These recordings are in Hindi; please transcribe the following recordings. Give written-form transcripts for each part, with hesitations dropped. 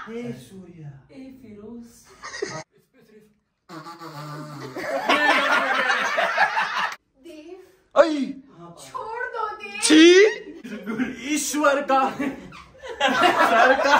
ए सूर्या, ए फिरोज। छोड़ दो देव। छी ईश्वर का सर का।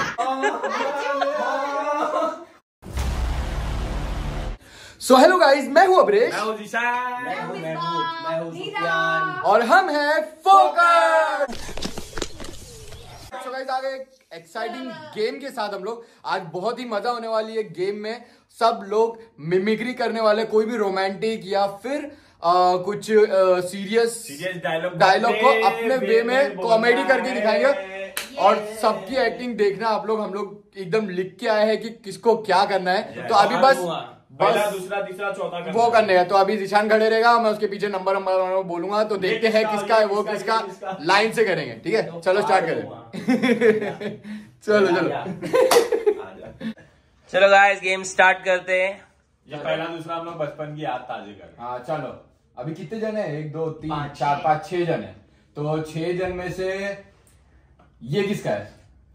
सो हेलो गाइस, मैं हूं अब्रेश, मैं हूं जिशान, मैं हूं सुफियान और हम हैं फोकस। सो गाइस, आगे एक एक्साइटिंग गेम के साथ हम लोग आज बहुत ही मजा होने वाली है। गेम में सब लोग मिमिक्री करने वाले, कोई भी रोमांटिक या फिर कुछ सीरियस डायलॉग को अपने वे में कॉमेडी करके दिखाएंगे। और सबकी एक्टिंग देखना आप लोग, हम लोग एकदम लिख के आए हैं कि किसको क्या करना है। तो अभी बस पहला, दूसरा, तीसरा, चौथा वो करने है। तो अभी जिशान खड़े रहेगा, मैं उसके पीछे नंबर बोलूंगा, तो देखते हैं किसका है वो, किसका लाइन से करेंगे। ठीक है, चलो स्टार्ट करें। चलो गाइस, गेम स्टार्ट करते हैं। ये पहला दूसरा हम लोग बचपन की याद ताजे कर। हाँ चलो, अभी कितने जन है? 1 2 3 4 5 6 जन है। तो 6 जन में से ये किसका है?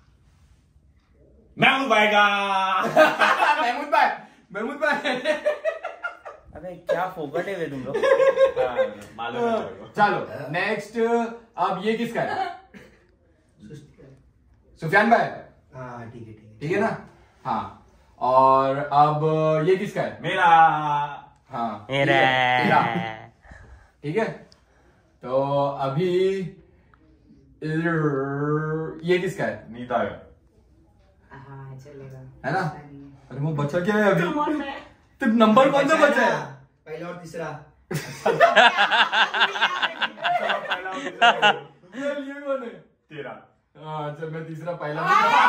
महमूद भाई का। महमूद भाई। अबे क्या फोकट है वे तुम लोग। मालूम है। चलो नेक्स्ट, अब ये किसका है? सुफियान भाई। हाँ ठीक है ठीक है ना? हाँ, और अब ये किसका है? मेरा। हाँ मेरा। ठीक है, तो अभी ये किसका है? नीता है। हाँ चलेगा, है ना? अरे वो बचा क्या है अभी? तो नंबर कौन सा बचा है? पहला और तीसरा। ये कौन है? तेरा। अच्छा, मैं तीसरा पहला।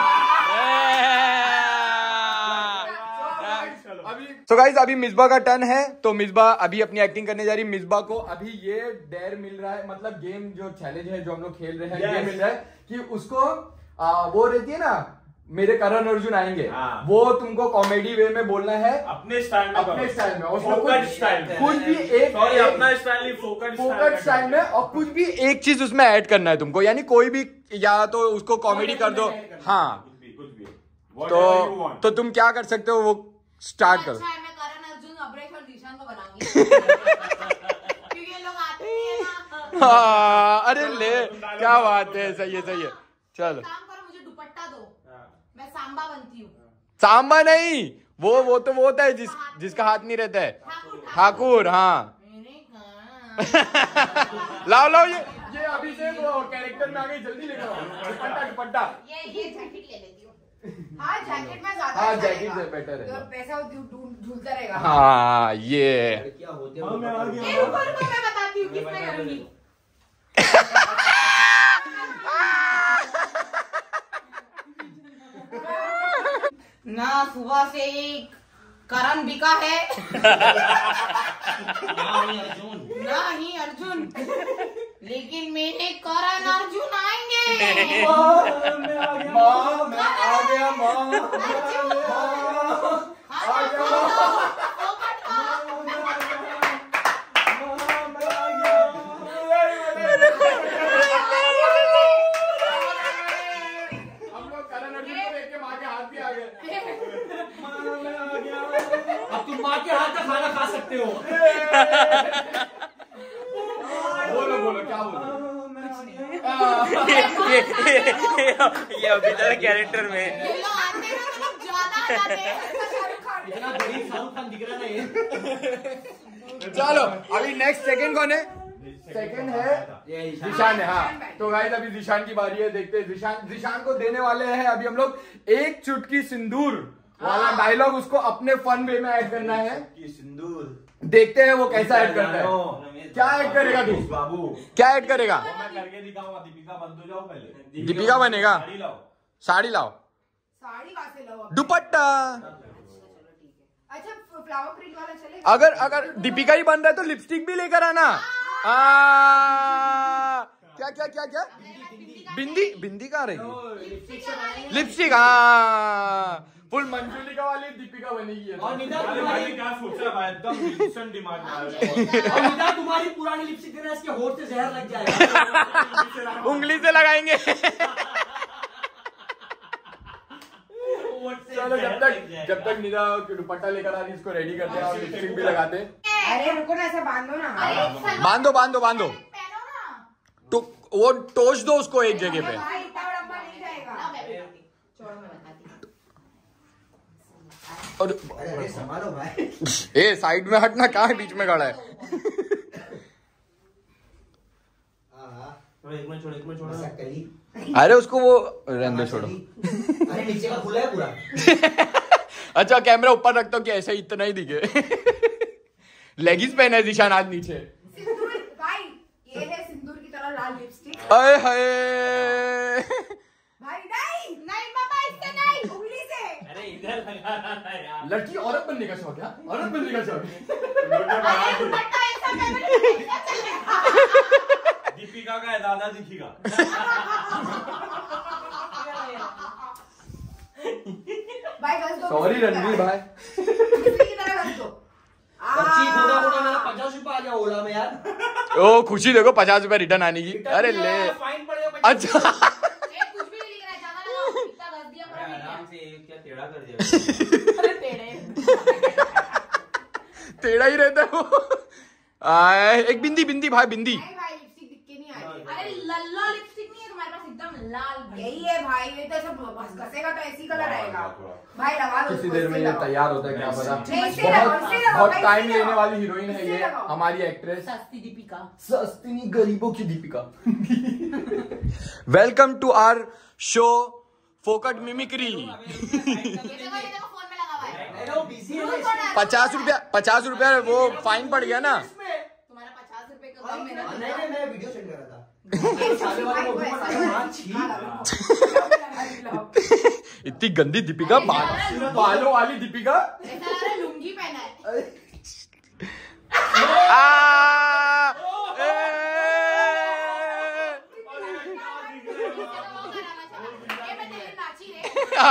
तो गाइस, अभी मिसबा का टर्न है। तो मिसबा अभी अपनी एक्टिंग करने जा रही है। मिसबा को अभी ये डेयर मिल रहा है, मतलब गेम जो चैलेंज है जो हम लोग खेल रहे हैं, ये मिल रहा है कि उसको वो रहती है ना, मेरे करण अर्जुन आएंगे, वो तुमको कॉमेडी वे में बोलना है, अपने स्टाइल में, अपने स्टाइल में, फोकट स्टाइल में, कुछ भी एक, सॉरी अपना स्टाइल नहीं, फोकट स्टाइल में, और कुछ भी एक चीज उसमें ऐड करना है तुमको। यानी कोई भी, या तो उसको कॉमेडी कर दो। हाँ, कुछ भी। तो तुम क्या कर सकते हो, वो स्टार्ट करो। अच्छा है, मैं करण अर्जुन, अब्रेश और जिशान को बनाऊंगी। क्योंकि ये लोग आते नहीं है ना। हाँ, अरे ले, क्या बात है, सही है सही है। चलो, काम करो, मुझे दुपट्टा दो, मैं सांबा बनती हूँ। सांबा नहीं, वो तो वो होता है जिसका हाथ नहीं रहता है, ठाकुर। हाँ, लाओ ये अभी से वो कैरेक्टर में आ गई, जल्दी लेकर आओ दुपट्टा। ये जैकेट ले लेती हूँ। हाँ, जैकेट में ज्यादा। हाँ, जैकेट से बेटर है। तो पैसा झूलता रहेगा। हाँ, ये क्या होते ये ऊपर को मैं बताती हूँ किसमें करूंगी। ना सुबह से एक करण बिका है, ना ही अर्जुन, लेकिन मेरे करण अर्जुन आएंगे। माँ, मैं आ गया माँ। अब तुम माँ के हाथ का खाना खा सकते हो। बोलो क्या बोलो? ये अभी तक कैरेक्टर में ये लोग आते हैं ना, मतलब ज्यादा आ जाते हैं। इतना गरीब शाहरुख खान दिख रहा है। चलो, अभी नेक्स्ट सेकंड कौन है? सेकंड है जिशान है। हाँ, तो गाइस अभी जिशान की बारी है। देखते हैं जिशान को देने वाले हैं अभी हम लोग एक चुटकी सिंदूर वाला डायलॉग, उसको अपने फन वे में ऐड करना है। सिंदूर देखते हैं वो कैसा ऐड करता है। क्या ऐड करेगा तू बाबू? क्या ऐड करेगा? मैं करके दिखाऊंगा। दीपिका बन तो जाओ पहले। दीपिका बनेगा? साड़ी लाओ। साड़ी कहाँ से लाओ? दुपट्टा। अच्छा, फ्लावर प्रिंट वाला चलेगा? अगर दीपिका ही बन रहा है तो लिपस्टिक भी लेकर आना। क्या बिंदी कहाँ रही? लिपस्टिक। हाँ, फुल मंजुलिका वाली दीपिका बनेगी। और निदा भाई क्या सोच रहा है भाई, एकदम डिसेंट डिमांड है। और निदा तुम्हारी पुरानी लिपस्टिक देना, इसके होठ से जहर लग जाएगा। उंगली से लगाएंगे। चलो जब तक निदा दुपट्टा लेकर आ रही इसको रेडी करते हैं और लिपस्टिक भी लगाते हैं। अरे रुको ना, ऐसे बांधो ना। बांधो तो वो टोच दो उसको एक जगह पे। भाई इतना बड़ा डब्बा नहीं जाएगा। छोड़ो मैं बताती हूँ। और अरे संभालो भाई। ए साइड में हटना, कहाँ है बीच में खड़ा है। एक मिनट छोड़ो मजाक करी। अरे उसको वो रहने दो, छोड़ो। अरे नीचे का खुला है पूरा। अच्छा कैमरा ऊपर रखता हूँ कि ऐसे इतना ही दिखे। लेगिंग्स पहना है जीशान आज नीचे। सिंदूर भाई, ये है सिंदूर की तरह लाल लिपस्टिक। अरे हाय भाई नहीं पापा, इससे नहीं, उंगली से। अरे इधर लगाना था यार। लड़की औरत बनने का शौक है, औरत बनने का शौक है। अरे दुपट्टा ऐसा पहनो कि ऐसा चलेगा। दीपिका का है, दादा दिखेगा। भाई बस दो। सॉरी रणवीर भाई। लिपस्टिक की तरह बस दो। पच्चीस होगा मेरा 50 रुपये आ गया ओला में यार। ओ खुशी देखो 50 रुपए रिटर्न आने की। अरे ले फाइन पड़ेगा 50। अच्छा कुछ भी नहीं लिख रहा है, ज्यादा लगाओ, इतना दस दिया पूरा नहीं आराम से क्या टेढ़ा कर दिया। अरे टेढ़े। टेढ़ा ही रहता है वो। एक बिंदी भाई, बिंदी। नहीं भाई, लिपस्टिक दिख के नहीं आ रही। अरे लल्ला लिपस्टिक नहीं है तुम्हारे पास, एकदम लाल भड़ी। यही है भाई, ये तो सब बस घसेगा तो ऐसी कलर आएगा। भाई लगा दो। किसी देर में ये तैयार होता है, क्या पता। नहीं, इससे लगाओ, इससे लगाओ, बहुत भाई, टाइम इससे लेने लगाओ। वाली हीरोइन है ये, इससे लगाओ। हमारी एक्ट्रेस सस्ती दीपिका। सस्ती नहीं, गरीबों की Deepika. Welcome to our show फोकट मिमिक्री। ये देखो फोन में लगा हुआ है। अरे वो बिजी है ना 50 रुपया वो फाइन पड़ गया ना। तुम्हारा 50 रुपए का कम है ना। नहीं मैं वीडियो सेंड कर रहा था। साले वाले को ऊपर इतनी गंदी दीपिका, बालों वाली दीपिका। ऐसा लग रहा है लुंगी पहना है। आ, ए, ये मैं तेरी नाची रे।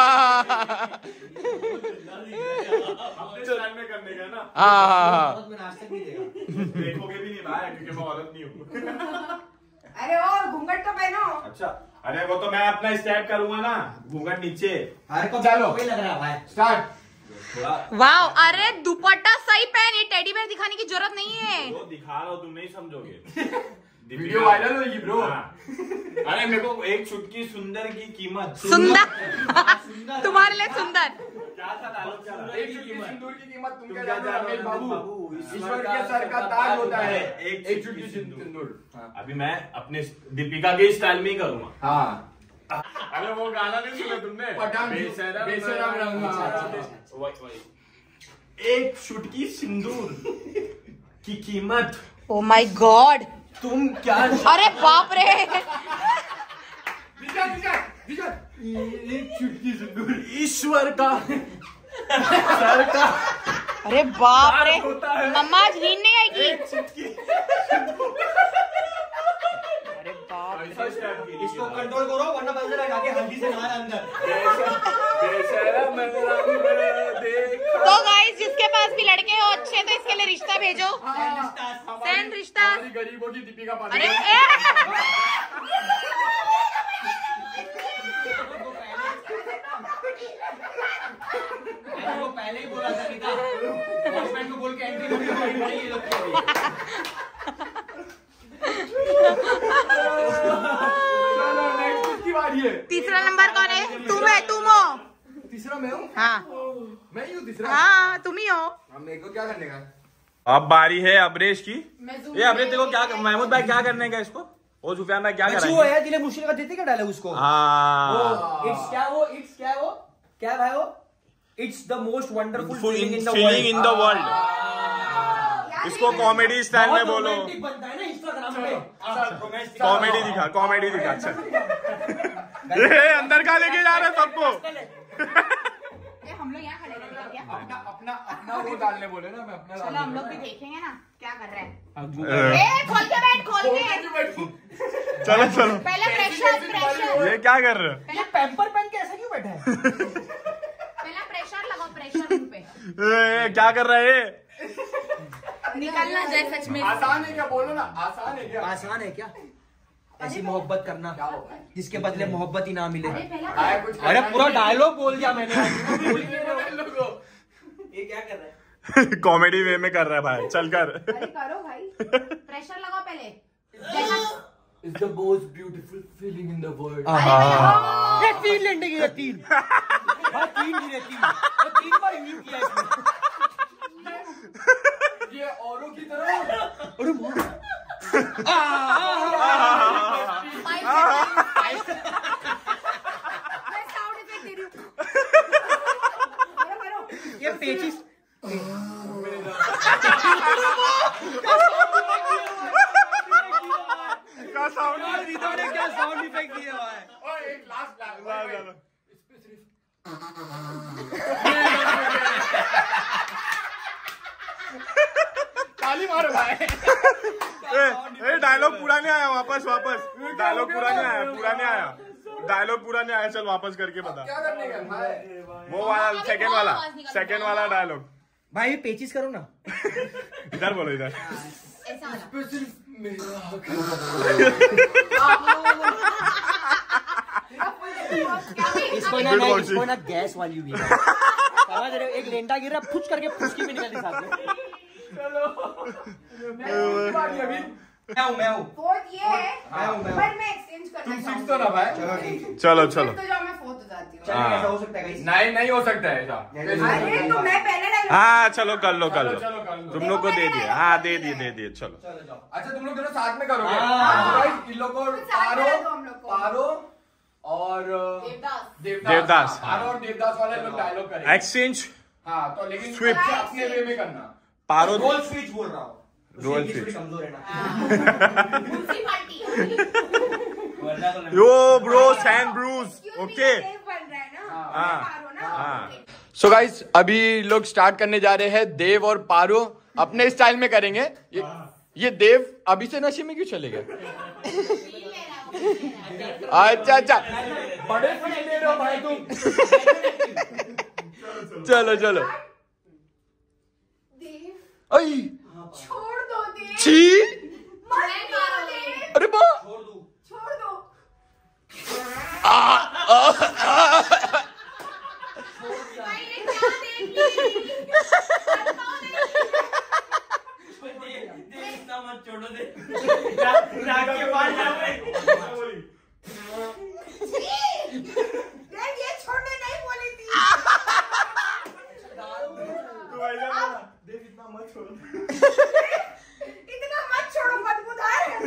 अपने स्टाइल में करने का ना। हाँ बहुत में नाश्ता नहीं देगा। देखोगे भी नहीं भाई, क्योंकि मैं औरत नहीं हूँ। अरे ओ घूंघट तो पहनो। अच्छा, अरे वो तो मैं अपना स्टेप करूंगा ना, घूंघट नीचे। अरे को चलो। कोई लग रहा है भाई। स्टार्ट। थोड़ा वाओ, अरे दुपट्टा सही पहन, ये टेडी बेयर दिखाने की जरूरत नहीं है। वो दिखा रहा हूँ, तुम नहीं समझोगे। वीडियो वायरल होगी ब्रो। हाँ। अरे मेरे को एक चुटकी सुंदर की कीमत। सुंदर तुम्हारे लिए सुंदर। क्या था डायलॉग, क्या था? एक चुटकी सिंदूर की कीमत तुम क्या क्या जानते हो जानते हो रमेश बाबू? बाबू? ईश्वर के सर का ताज होता है एक एक चुटकी सिंदूर। अभी मैं अपने दीपिका के स्टाइल में ही करूंगा। हाँ अरे वो गाना नहीं सुना तुमने? पठान बेशरम रंग। वही। एक चुटकी सिंदूर की कीमत ओ माय गॉड, तुम क्या अरे बाप रे। एक चुटकी सिंदूर ईश्वर का सर का अरे बाप रे, होता है। मम्मा आज नींद नहीं आएगी। एक चुटकी। अरे बाप रे। ऐसा स्टेप कीजिए। इसको कंट्रोल करो वरना बंदर लगा के हल्दी से नहा अंदर। बेशरम रंग देखा। तो गाइस, जिसके पास भी लड़के हो अच्छे तो इसके लिए रिश्ता भेजो। सेंड रिश्ता। हमारी गरीबों की दीपिका अरे पादुकोण। वो पहले ही बोला था गीता। वॉचमैन को बोल के एंट्री नहीं ये लोग की अभी। चलो नेक्स्ट किसकी बारी है? तीसरा नंबर कौन है? तुम है, तुम हो। तीसरा मैं हूँ। हाँ मैं ही हूँ तीसरा। हाँ, तुम ही हो। अब मेरे को क्या करने का? अब बारी है अबरेश की। ये अबरेश देखो क्या, महमूद भाई क्या करने का इसको? ओ सुफियान भाई क्या अच्छी करेंगे? वो है दिले मुश्किल का देते क्या डाले उसको। हाँ। इट्स क्या है वो क्या भाई वो it's the most wonderful feeling in the feeling in the world. इसको कॉमेडी स्टाइल में बोलो। बनता है ना इंस्टाग्राम पे। कॉमेडी दिखा। अच्छा ये अंदर का लेके जा रहे हैं सबको। हम लोग यहाँ खड़े रहेंगे क्या? अपना वो डालने बोले ना, मैं अपना चलो हम लोग भी देखेंगे ना क्या कर रहे हैं। चलो खोल के बैठ, खोल के। चलो पहले प्रेशर। ये क्या कर रहे हो? ये पैम्पर पहन के ऐसा क्यों बैठा है। पहला प्रेशर लगाओ, प्रेशर उन पे। क्या कर रहा है ये? निकलना जाए सच में। आसान है क्या? बोलो ना, आसान है क्या? आसान है क्या। ऐसी मोहब्बत करना जिसके बदले मोहब्बत ही ना मिले। अरे पूरा डायलॉग बोल दिया मैंने। ये क्या कर रहा है? कॉमेडी वे में कर रहा है भाई, चल कर। अरे करो भाई, प्रेशर लगाओ पहले। It's the most beautiful feeling in the world. ये 3 लंडे गिरे 3। हाँ 3 गिरे 3। 3 बार यूज किया इसने। ये औरों की तरह। अरे मैं साउंड इफेक्ट दे रही हूँ। करो ये पेचिस क्या साउंड ने क्या साउंड इफेक्ट दिया हुआ है। और एक लास्ट ताली मारो भाई। ए डायलॉग पूरा नहीं आया, वापस डायलॉग पूरा नहीं आया, डायलॉग पूरा नहीं आया। चल वापस करके बता क्या करने का भाई? वो वाला सेकंड वाला डायलॉग। भाई पेचिस करो ना। इधर बोलो, इधर। ऐसा वाला। सिर्फ मेरा हक है। इसको ना गैस वाली हुई है। समझ रहे हो? एक लेंडा गिर रहा, फुच करके फुचकी भी निकलती साथ में। मैं हूँ। फोर्थ ये है, मैं हूँ। पर मैं एक्सचेंज करना तुम चाहूंगी। 6 तो ना भाई। चलो ठीक है। चलो तो जाओ, मैं फोर्थ हो जाती हूँ। चलो ऐसा हो सकता है guys? नहीं हो सकता है ऐसा। अरे तो मैं पहले डायलॉग। हाँ चलो कर लो। चलो, तुम लोग को दे दिए। हाँ दे दिए। चलो चलो जाओ। अच्छा तुम लोग दोनों साथ में करोगे? हाँ। गाइस इन लोग को साथ में दो हम लोग को। पारो और देवदास। हाँ। पारो और देवदास वाले लोग डायलॉग करेंगे। एक्सचेंज हाँ तो लेकिन Switch. अच्छा अपने वे में करना। पारो रोल स्विच बोल रहा हूँ। रोल उसकी स्विच। कमजोर है ना। म्युनिसिपालिटी। यो ब्रो सैन ब्रूज। ओके देव बन रहा है ना। हाँ। पारो ना। हाँ। सो गाइस अभी लोग स्टार्ट करने जा रहे हैं। देव और पारो अपने स्टाइल में करेंगे। ये देव अभी से नशे में क्यों चले गए? अच्छा बड़े फील ले रहे हो भाई तुम। चलो देव आई छोड़ दो देव। छी मत करो देव। अरे बा छोड़ दो। भाई ये क्या देख ली? इतना मत छोड़ो दे। नाक के पास जा रहे। देव ये छोड़ने नहीं बोली थी। देव इतना मत छोड़ो। इतना मत छोड़ो, बदबूदार है।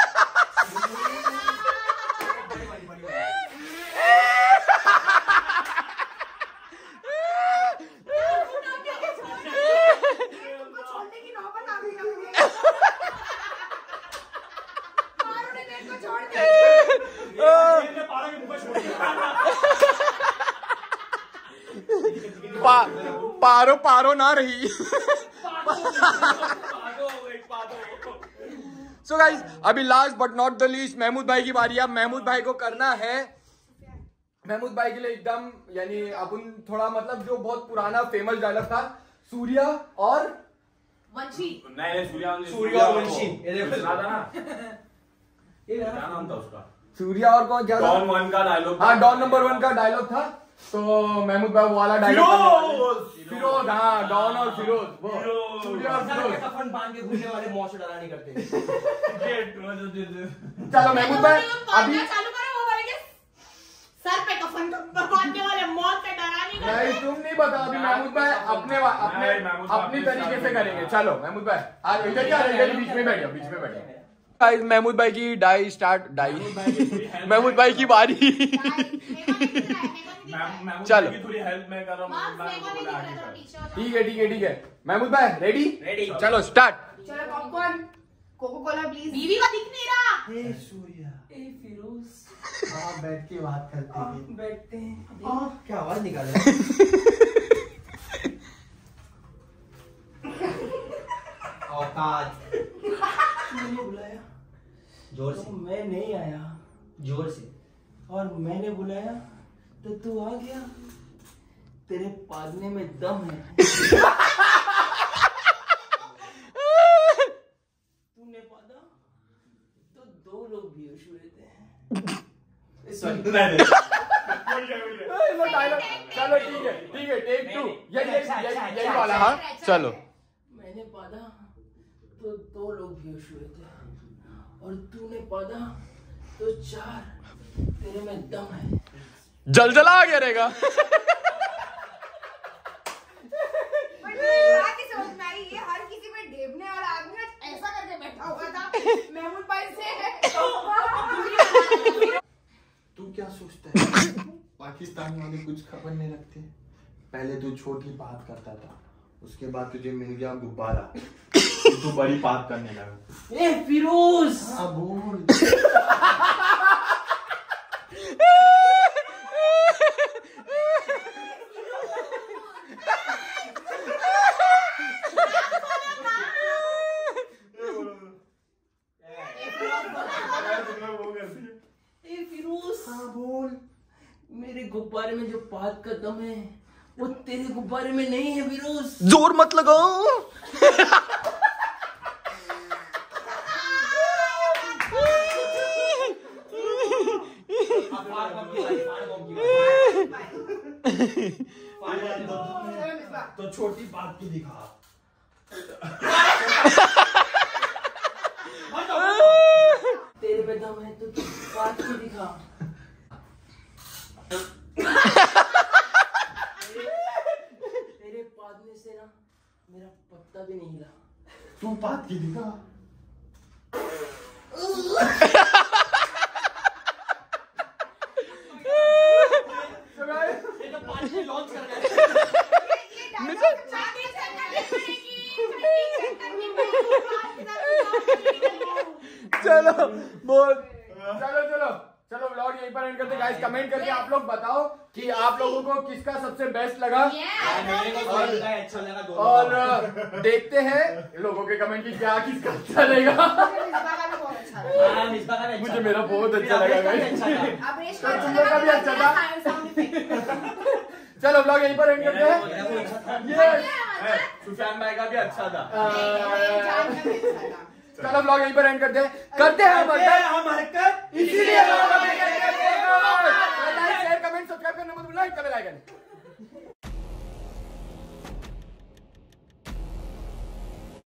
तुमको छोड़ने की नौबत आ गई अपने। पारो ने देव को छोड़ दिया। पारो ना रही। सो गाइस अभी last but not the least Mahmood भाई की बारी है। महमूद भाई को करना है। महमूद भाई के लिए एकदम यानी अपन थोड़ा मतलब जो बहुत पुराना फेमस डायलॉग था, सूर्या और वंशी। नहीं सूर्या और वंशी। ये देखो। सुना था ना? क्या नाम था उसका? सूर्या और कौन क्या था? डॉन 1 का डायलॉग। हाँ डॉन नंबर 1 का डायलॉग था। तो महमूद भाई वो वाला डायलॉग। फिरोज। हाँ डॉन और फिरोज। वो सूर्या और फिरोज। कफन बांध के घूमने वाले मौत से डरा नहीं करते। चलो महमूद भाई अभी चालू करो वो वाले के सर पे कफन बांधने वाले मौत से डरा नहीं करते। नहीं तुम नहीं बता। अभी महमूद भाई अपनी तरीके से करेंगे। चलो महमूद भाई आज इधर ही आ रहे हैं, बीच में बैठो। गाइस महमूद भाई की डाई स्टार्ट। महमूद भाई की बारी। चलो थोड़ी हेल्प मैं कर रहा हूँ। ठीक है महमूद भाई रेडी? रेडी। चलो स्टार्ट। चलो पॉपकॉर्न, कोको कोला प्लीज। बीवी का दिख नहीं रहा। ए सूर्या, ए फिरोज, आप बैठ के बात करते हैं। बैठते हैं। क्या आवाज निकाल रहे हैं? औकात। मैंने बुलाया जोर से। मैं नहीं आया जोर से। और मैंने बुलाया तो तू आ गया। तेरे पादने में दम है। तूने पादा तो 2 लोग बेहोश हुए। चलो ठीक है टेक 2 यही वाला। हाँ चलो। मैंने पादा तो 2 लोग बेहोश हुए थे और तूने पादा तो 4। तेरे में दम है। जलजला आ गया रहेगा। समझ में आई, ये हर किसी में डेबने वाला आदमी ऐसा करके बैठा हुआ था महमूद भाई से। तू क्या सोचता है पाकिस्तानी वाले कुछ खबर नहीं रखते? पहले तू छोटी बात करता था, उसके बाद तुझे मिल गया गुब्बारा, तू बड़ी बात करने लगा। ए फिरोज, हाँ बोल। हाँ बोल। मेरे गुब्बारे में जो बात का दम है वो तेरे गुब्बारे में नहीं है फिरोज। जोर मत लगाओ। तो छोटी बात की दिखा। तेरे पे दम है तो तू बात की दिखा। तेरे पादने से ना मेरा पत्ता भी नहीं हिला। तू बात की दिखा। चलो बोल। चलो व्लॉग यहीं पर एंड करते गाइस। कमेंट करके आप लोग बताओ कि आप लोगों को किसका सबसे बेस्ट लगा। और देखते हैं लोगों के कमेंट की क्या किसका अच्छा लगा। मुझे मेरा बहुत अच्छा लगा गाइस। तुम लोग का भी अच्छा था। चलो व्लॉग यहीं पर एंड करते हैं। सुशांत भाई का भी अच्छा था। चलो व्लॉग यहीं पर एंड करते हैं हम हरकत इसीलिए शेयर कमेंट सब्सक्राइब करना मत भूलना।